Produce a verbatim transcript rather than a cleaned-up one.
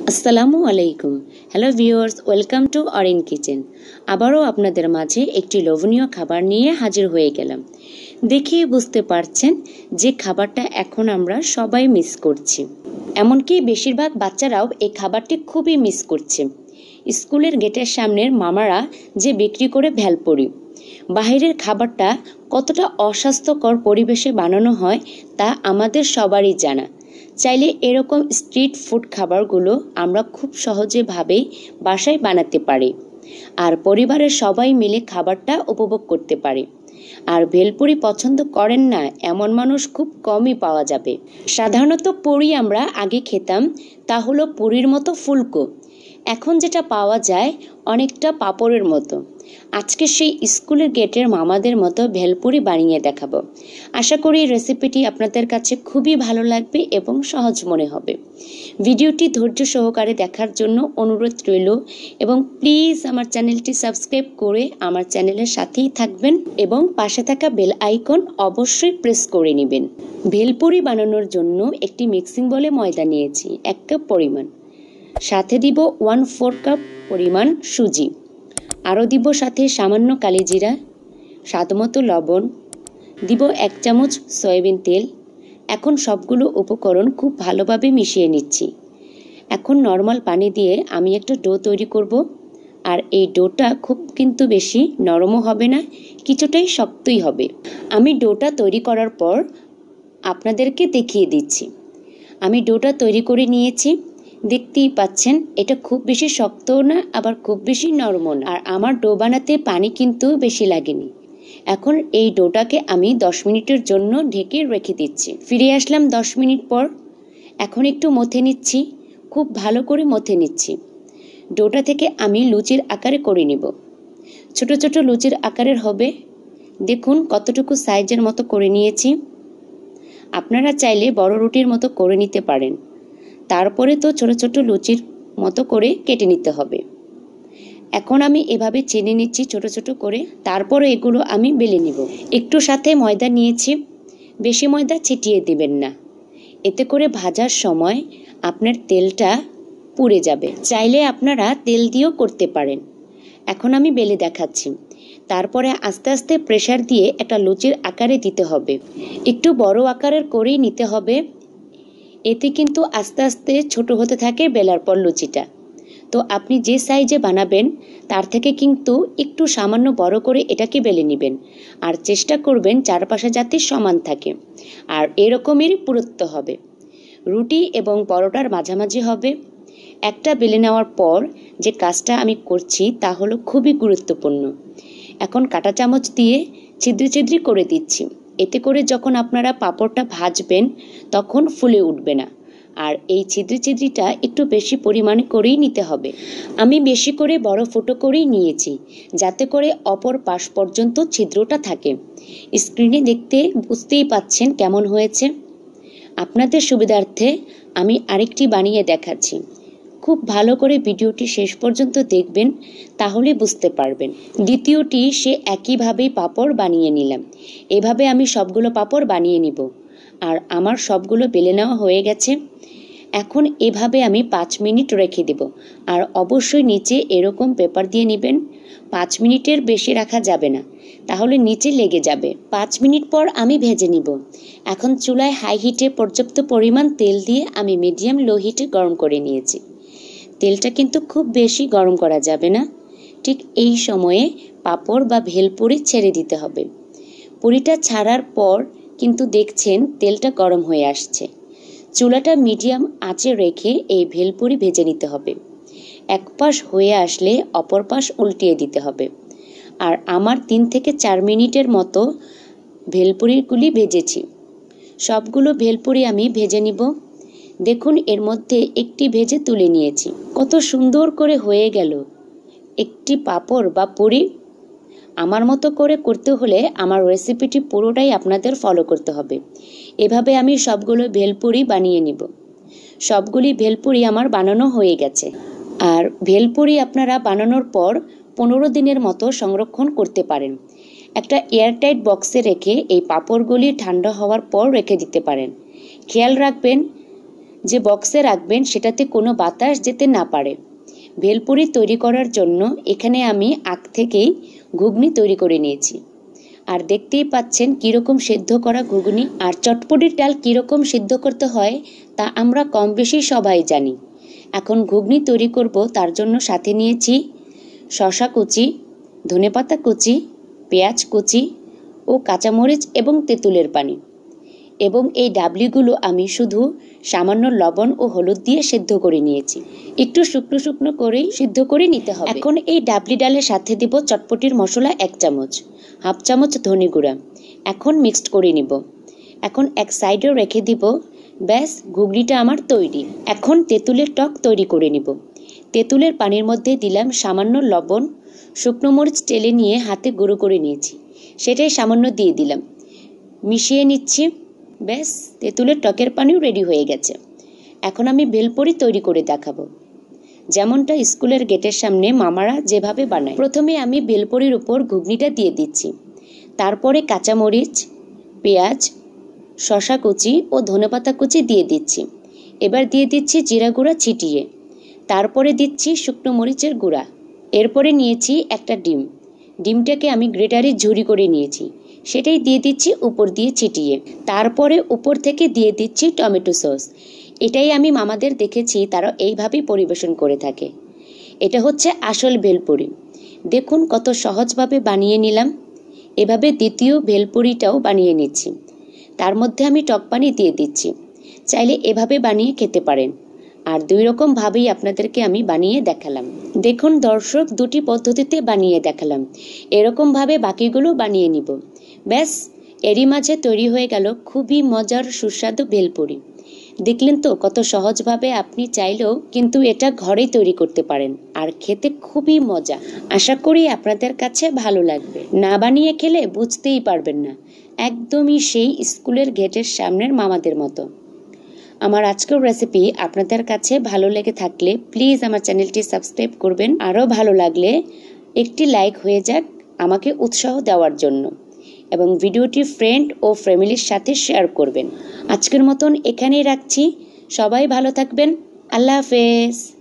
আসসালামু আলাইকুম। Hello viewers, welcome to Arin kitchen. আবারও আপনাদের মাঝে একটি লোভনীয় খাবার নিয়ে হাজির হয়ে গেলাম। দেখেই বুঝতে পারছেন যে খাবারটা এখন আমরা সবাই মিস করছি, এমনকি বেশিরভাগ বাচ্চারাও এই খাবারটি খুবই মিস করছে। স্কুলের গেটের সামনের মামারা যে বিক্রি করে ভেলপুরি, বাইরের খাবারটা কতটা অস্বাস্থ্যকর পরিবেশে বানানো হয় তা আমাদের সবারই জানা। চাইলে এরকম স্ট্রিট ফুড খাবারগুলো আমরা খুব সহজেভাবেই বাসায় বানাতে পারি, আর পরিবারের সবাই মিলে খাবারটা উপভোগ করতে পারি। আর ভেলপুরি পছন্দ করেন না এমন মানুষ খুব কমই পাওয়া যাবে। সাধারণত পুরি আমরা আগে খেতাম, তা হলো পুরির মতো ফুলকো। এখন যেটা পাওয়া যায় অনেকটা পাঁপড়ের মতো। আজকে সেই স্কুলের গেটের মামাদের মতো ভেলপুরি বানিয়ে দেখাবো। আশা করি রেসিপিটি আপনাদের কাছে খুবই ভালো লাগবে এবং সহজ মনে হবে। ভিডিওটি ধৈর্য সহকারে দেখার জন্য অনুরোধ রইল, এবং প্লিজ আমার চ্যানেলটি সাবস্ক্রাইব করে আমার চ্যানেলের সাথেই থাকবেন এবং পাশে থাকা বেল আইকন অবশ্যই প্রেস করে নেবেন। ভেলপুরি বানানোর জন্য একটি মিক্সিং বলে ময়দা নিয়েছি এক কাপ পরিমাণ, সাথে দিব ওয়ান ফোর কাপ পরিমাণ সুজি, আরও দিব সাথে সামান্য কালিজিরা, স্বাদমতো লবণ, দিব এক চামচ সয়াবিন তেল। এখন সবগুলো উপকরণ খুব ভালোভাবে মিশিয়ে নিচ্ছি। এখন নর্মাল পানি দিয়ে আমি একটা ডো তৈরি করব। আর এই ডোটা খুব কিন্তু বেশি নরমও হবে না, কিছুটাই শক্তই হবে। আমি ডোটা তৈরি করার পর আপনাদেরকে দেখিয়ে দিচ্ছি। আমি ডোটা তৈরি করে নিয়েছি, দেখতেই পাচ্ছেন এটা খুব বেশি শক্তও না আবার খুব বেশি নরমও না। আর আমার ডো বানাতে পানি কিন্তু বেশি লাগেনি। এখন এই ডোটাকে আমি দশ মিনিটের জন্য ঢেকে রেখে দিচ্ছি। ফিরে আসলাম দশ মিনিট পর। এখন একটু মথে নিচ্ছি, খুব ভালো করে মথে নিচ্ছি। ডোটা থেকে আমি লুচির আকারে করে নিব। ছোট ছোট লুচির আকারের হবে। দেখুন কতটুকু সাইজের মতো করে নিয়েছি। আপনারা চাইলে বড় রুটির মতো করে নিতে পারেন। তারপরে তো ছোট ছোট লুচির মতো করে কেটে নিতে হবে। এখন আমি এভাবে চেনে নিচ্ছি ছোট ছোট করে, তারপরে এগুলো আমি বেলে নিব। একটু সাথে ময়দা নিয়েছি, বেশি ময়দা ছিটিয়ে দিবেন না, এতে করে ভাজার সময় আপনার তেলটা পুড়ে যাবে। চাইলে আপনারা তেল দিয়েও করতে পারেন। এখন আমি বেলে দেখাচ্ছি। তারপরে আস্তে আস্তে প্রেসার দিয়ে একটা লুচির আকারে দিতে হবে। একটু বড় আকারের করেই নিতে হবে, এতে কিন্তু আস্তে আস্তে ছোট হতে থাকে বেলার পর লুচিটা। তো আপনি যে সাইজে বানাবেন তার থেকে কিন্তু একটু সামান্য বড় করে এটাকে বেলে নেবেন, আর চেষ্টা করবেন চারপাশে যাতে সমান থাকে। আর এরকমেরই পুরুত্ব হবে, রুটি এবং পরোটার মাঝামাঝি হবে। একটা বেলে নেওয়ার পর যে কাজটা আমি করছি তা হলো খুবই গুরুত্বপূর্ণ। এখন কাঁটা চামচ দিয়ে ছিদ্রি ছিদ্রি করে দিচ্ছি, এতে করে যখন আপনারা পাঁপড়টা ভাজবেন তখন ফুলে উঠবে না। আর এই ছিদ্রি ছিদ্রিটা একটু বেশি পরিমাণে করেই নিতে হবে। আমি বেশি করে বড় ফুটো করেই নিয়েছি, যাতে করে অপর পাশ পর্যন্ত ছিদ্রটা থাকে। স্ক্রিনে দেখতে বুঝতেই পাচ্ছেন কেমন হয়েছে। আপনাদের সুবিধার্থে আমি আরেকটি বানিয়ে দেখাচ্ছি। খুব ভালো করে ভিডিওটি শেষ পর্যন্ত দেখবেন, তাহলে বুঝতে পারবেন। দ্বিতীয়টি সে একইভাবেই পাঁপড় বানিয়ে নিলাম। এভাবে আমি সবগুলো পাঁপড় বানিয়ে নিব। আর আমার সবগুলো বেলে নেওয়া হয়ে গেছে। এখন এভাবে আমি পাঁচ মিনিট রেখে দেব। আর অবশ্যই নিচে এরকম পেপার দিয়ে নেবেন। পাঁচ মিনিটের বেশি রাখা যাবে না, তাহলে নিচে লেগে যাবে। পাঁচ মিনিট পর আমি ভেজে নিব। এখন চুলায় হাই হিটে পর্যাপ্ত পরিমাণ তেল দিয়ে আমি মিডিয়াম লো হিটে গরম করে নিয়েছি। তেলটা কিন্তু খুব বেশি গরম করা যাবে না। ঠিক এই সময়ে পাঁপড় বা ভেলপুরি ছেড়ে দিতে হবে। পুরিটা ছাড়ার পর কিন্তু দেখছেন তেলটা গরম হয়ে আসছে। চুলাটা মিডিয়াম আঁচে রেখে এই ভেলপুরি ভেজে নিতে হবে। এক পাশ হয়ে আসলে অপর পাশ উল্টিয়ে দিতে হবে। আর আমার তিন থেকে চার মিনিটের মতো ভেলপুরিগুলি ভেজেছি। সবগুলো ভেলপুরি আমি ভেজে নিব। দেখুন এর মধ্যে একটি ভেজে তুলে নিয়েছি। কত সুন্দর করে হয়ে গেল একটি পাঁপড় বা পুরি। আমার মতো করে করতে হলে আমার রেসিপিটি পুরোটাই আপনাদের ফলো করতে হবে। এভাবে আমি সবগুলো ভেলপুরি বানিয়ে নিব। সবগুলি ভেলপুরি আমার বানানো হয়ে গেছে। আর ভেলপুরি আপনারা বানানোর পর পনেরো দিনের মতো সংরক্ষণ করতে পারেন। একটা এয়ারটাইট বক্সে রেখে এই পাঁপড়গুলি ঠান্ডা হওয়ার পর রেখে দিতে পারেন। খেয়াল রাখবেন যে বক্সে রাখবেন সেটাতে কোনো বাতাস যেতে না পারে। ভেলপুরি তৈরি করার জন্য এখানে আমি আগ থেকেই ঘুগনি তৈরি করে নিয়েছি। আর দেখতেই পাচ্ছেন কীরকম সেদ্ধ করা ঘুগনি। আর চটপটির ডাল কীরকম সিদ্ধ করতে হয় তা আমরা কম বেশি সবাই জানি। এখন ঘুগনি তৈরি করব, তার জন্য সাথে নিয়েছি শসা কুচি, ধনেপাতা কুচি, পেঁয়াজ কুচি ও কাঁচামরিচ এবং তেঁতুলের পানি। এবং এই ডাবলিগুলো আমি শুধু সামান্য লবণ ও হলুদ দিয়ে সেদ্ধ করে নিয়েছি। একটু শুকনো শুকনো করেই সিদ্ধ করে নিতে হবে। এখন এই ডাবলি ডালের সাথে দিব চটপটির মশলা এক চামচ, হাফ চামচ ধনে গুঁড়া। এখন মিক্সড করে নিব। এখন এক সাইডেও রেখে দিব। ব্যাস, ঘুগনিটা আমার তৈরি। এখন তেঁতুলের টক তৈরি করে নিব। তেঁতুলের পানির মধ্যে দিলাম সামান্য লবণ, শুকনো মরিচ টেলে নিয়ে হাতে গুঁড়ো করে নিয়েছি, সেটাই সামান্য দিয়ে দিলাম, মিশিয়ে নিচ্ছি। ব্যাস, তেঁতুলের টকের পানিও রেডি হয়ে গেছে। এখন আমি ভেলপুরি তৈরি করে দেখাবো, যেমনটা স্কুলের গেটের সামনে মামারা যেভাবে বানায়। প্রথমে আমি ভেলপুরির উপর ঘুগনিটা দিয়ে দিচ্ছি, তারপরে কাঁচামরিচ, পেঁয়াজ, শসা কুচি ও ধনেপাতা কুচি দিয়ে দিচ্ছি। এবার দিয়ে দিচ্ছি জিরা গুঁড়া ছিটিয়ে, তারপরে দিচ্ছি শুকনো মরিচের গুঁড়া। এরপরে নিয়েছি একটা ডিম, ডিমটাকে আমি গ্রেটারে ঝুরি করে নিয়েছি, সেটাই দিয়ে দিচ্ছি উপর দিয়ে ছিটিয়ে। তারপরে উপর থেকে দিয়ে দিচ্ছি টমেটো সস। এটাই আমি মামাদের দেখেছি তারা এইভাবেই পরিবেশন করে থাকে। এটা হচ্ছে আসল ভেলপুরি। দেখুন কত সহজভাবে বানিয়ে নিলাম। এভাবে দ্বিতীয় ভেলপুরিটাও বানিয়ে নিচ্ছি। তার মধ্যে আমি টক পানি দিয়ে দিচ্ছি। চাইলে এভাবে বানিয়ে খেতে পারেন। আর দুই রকমভাবেই আপনাদেরকে আমি বানিয়ে দেখালাম। দেখুন দর্শক, দুটি পদ্ধতিতে বানিয়ে দেখালাম। এরকমভাবে বাকিগুলো বানিয়ে নিব। ব্যাস, এরই মাঝে তৈরি হয়ে গেল খুবই মজার সুস্বাদু ভেলপুরি। দেখলেন তো কত সহজভাবে আপনি চাইলেও কিন্তু এটা ঘরেই তৈরি করতে পারেন, আর খেতে খুবই মজা। আশা করি আপনাদের কাছে ভালো লাগবে। না বানিয়ে খেলে বুঝতেই পারবেন না, একদমই সেই স্কুলের গেটের সামনের মামাদের মতো। আমার আজকের রেসিপি আপনাদের কাছে ভালো লেগে থাকলে প্লিজ আমার চ্যানেলটি সাবস্ক্রাইব করবেন। আরও ভালো লাগলে একটি লাইক হয়ে যাক আমাকে উৎসাহ দেওয়ার জন্য, এবং ভিডিওটি ফ্রেন্ড ও ফ্যামিলির সাথে শেয়ার করবেন। আজকের মতন এখানেই রাখছি। সবাই ভালো থাকবেন। আল্লাহ হাফেজ।